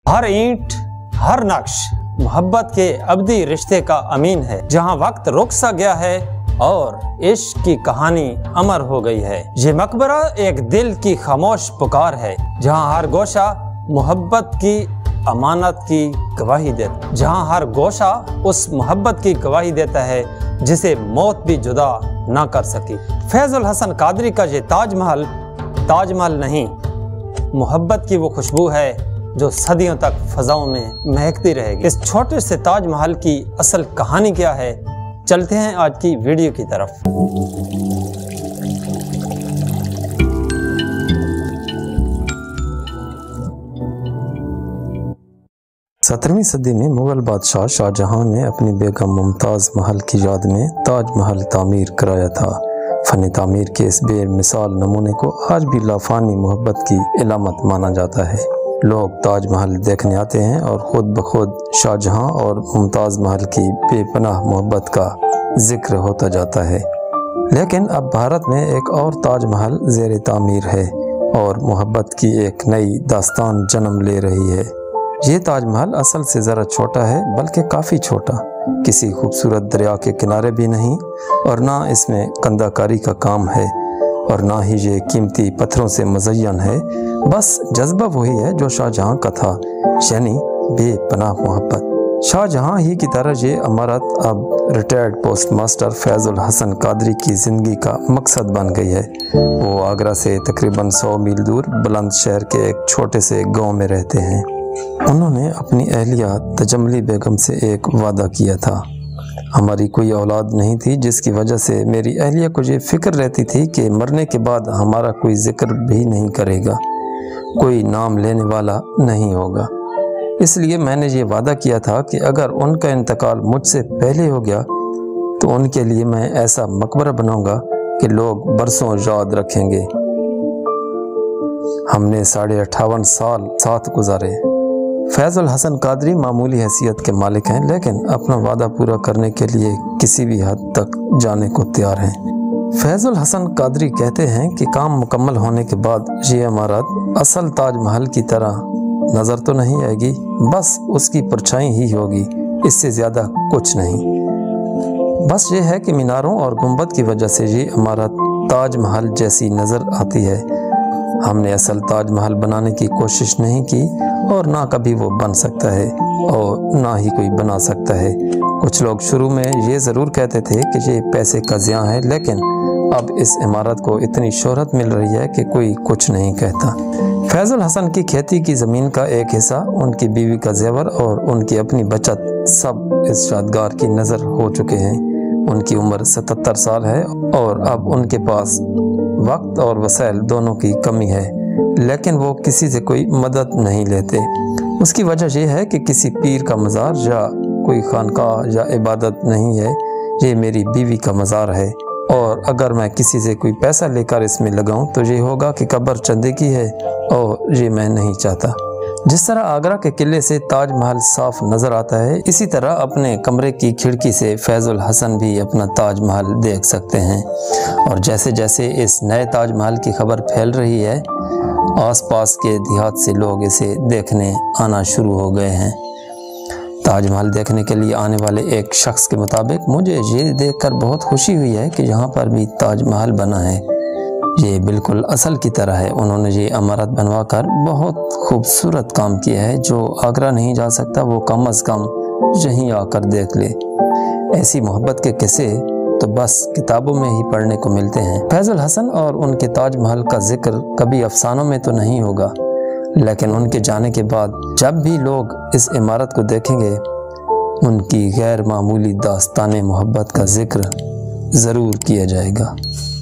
हर ईंट, हर नक्श मोहब्बत के अबदी रिश्ते का अमीन है। जहाँ वक्त रुक सा गया है और इश्क की कहानी अमर हो गई है। ये मकबरा एक दिल की खामोश पुकार है, जहाँ हर गोशा मोहब्बत की अमानत की गवाही देता, जहाँ हर गोशा उस मोहब्बत की गवाही देता है जिसे मौत भी जुदा ना कर सकी। फैजुल हसन कादरी का ये ताजमहल नहीं, मोहब्बत की वो खुशबू है जो सदियों तक फजाओं में महकती रहेगी। इस छोटे से ताजमहल की असल कहानी क्या है, चलते हैं आज की वीडियो की तरफ। 17वीं सदी में मुग़ल बादशाह शाहजहां ने अपनी बेगम मुमताज़ महल की याद में ताजमहल तामीर कराया था। फ़न तामीर के इस बेमिसाल नमूने को आज भी लाफानी मोहब्बत की इलामत माना जाता है। लोग ताजमहल देखने आते हैं और ख़ुद ब खुद शाहजहां और मुमताज़ महल की बेपनाह मोहब्बत का जिक्र होता जाता है। लेकिन अब भारत में एक और ताजमहल ज़ेर तामीर है और मोहब्बत की एक नई दास्तान जन्म ले रही है। ये ताजमहल असल से ज़रा छोटा है, बल्कि काफ़ी छोटा, किसी खूबसूरत दरिया के किनारे भी नहीं, और ना इसमें कंदाकारी का काम है और ना ही ये कीमती पत्थरों से मुज़य्यन है। बस जज्बा वही है जो शाहजहां का था, यानी बेपनाह मोहब्बत। शाहजहां ही की तरह ये इमारत अब retired post master Faizul Hasan Qadri की ज़िंदगी का मकसद बन गई है। वो आगरा से तकरीबन 100 मील दूर बुलंदशहर के एक छोटे से गाँव में रहते हैं। उन्होंने अपनी अहलिया तजम्मली बेगम से एक वादा किया था। हमारी कोई औलाद नहीं थी, जिसकी वजह से मेरी अहलिया को ये फ़िक्र रहती थी कि मरने के बाद हमारा कोई जिक्र भी नहीं करेगा, कोई नाम लेने वाला नहीं होगा। इसलिए मैंने ये वादा किया था कि अगर उनका इंतकाल मुझसे पहले हो गया तो उनके लिए मैं ऐसा मकबरा बनाऊंगा कि लोग बरसों याद रखेंगे। हमने 58.5 साल साथ गुजारे। फैजुल हसन कादरी मामूली हैसियत के मालिक हैं, लेकिन अपना वादा पूरा करने के लिए किसी भी हद तक जाने को तैयार हैं। फैजुल हसन कादरी कहते हैं कि काम मुकम्मल होने के बाद ये इमारत असल ताजमहल की तरह नज़र तो नहीं आएगी, बस उसकी परछाई ही होगी, इससे ज़्यादा कुछ नहीं। बस ये है कि मीनारों और गुंबद की वजह से ये इमारत ताजमहल जैसी नज़र आती है। हमने असल ताजमहल बनाने की कोशिश नहीं की और ना कभी वो बन सकता है और ना ही कोई बना सकता है। कुछ लोग शुरू में ये ज़रूर कहते थे कि ये पैसे का ज़िया है, लेकिन अब इस इमारत को इतनी शोहरत मिल रही है कि कोई कुछ नहीं कहता। फैजुल हसन की खेती की ज़मीन का एक हिस्सा, उनकी बीवी का जेवर और उनकी अपनी बचत सब इस यादगार की नज़र हो चुके हैं। उनकी उम्र 77 साल है और अब उनके पास वक्त और वसाइल दोनों की कमी है, लेकिन वो किसी से कोई मदद नहीं लेते। उसकी वजह यह है कि किसी पीर का मज़ार या कोई खानकाह या इबादत नहीं है, ये मेरी बीवी का मज़ार है, और अगर मैं किसी से कोई पैसा लेकर इसमें लगाऊं तो ये होगा कि कब्र चंदे की है और ये मैं नहीं चाहता। जिस तरह आगरा के किले से ताजमहल साफ नज़र आता है, इसी तरह अपने कमरे की खिड़की से फैजुल हसन भी अपना ताजमहल देख सकते हैं। और जैसे जैसे इस नए ताजमहल की खबर फैल रही है, आसपास के देहात से लोग इसे देखने आना शुरू हो गए हैं। ताजमहल देखने के लिए आने वाले एक शख्स के मुताबिक मुझे ये देखकर बहुत खुशी हुई है कि यहाँ पर भी ताजमहल बना है, ये बिल्कुल असल की तरह है। उन्होंने ये इमारत बनवाकर बहुत खूबसूरत काम किया है। जो आगरा नहीं जा सकता वो कम अज़ कम यहीं आकर देख ले। ऐसी मोहब्बत के किस्से तो बस किताबों में ही पढ़ने को मिलते हैं। फैजुल हसन और उनके ताजमहल का जिक्र कभी अफसानों में तो नहीं होगा, लेकिन उनके जाने के बाद जब भी लोग इस इमारत को देखेंगे, उनकी गैर मामूली दास्तान मोहब्बत का जिक्र ज़रूर किया जाएगा।